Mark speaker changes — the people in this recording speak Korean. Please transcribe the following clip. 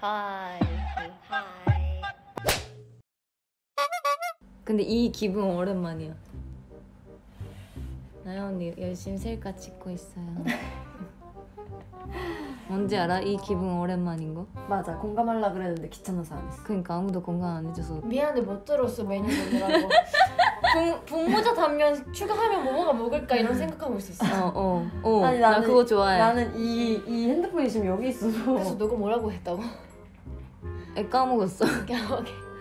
Speaker 1: 하이 하이.
Speaker 2: 근데 이 기분 오랜만이야. 나연 언니 열심히 셀카 찍고 있어요. 뭔지 알아? 이 기분 오랜만인 거?
Speaker 3: 맞아, 공감하려고 그랬는데 귀찮아서 안 했어.
Speaker 2: 그러니까 아무도 공감 안 해줘서.
Speaker 1: 미안해 못 들었어 메뉴 보느라고. 분모자 단면 추가하면 뭐가 먹을까 이런 생각하고 있었어.
Speaker 3: 아니,
Speaker 2: 나
Speaker 3: 나는,
Speaker 2: 그거 좋아해.
Speaker 3: 나는 이 핸드폰이 지금 여기 있어서.
Speaker 1: 그래서 너가 뭐라고 했다고?
Speaker 2: 까먹었어.
Speaker 1: 오케이.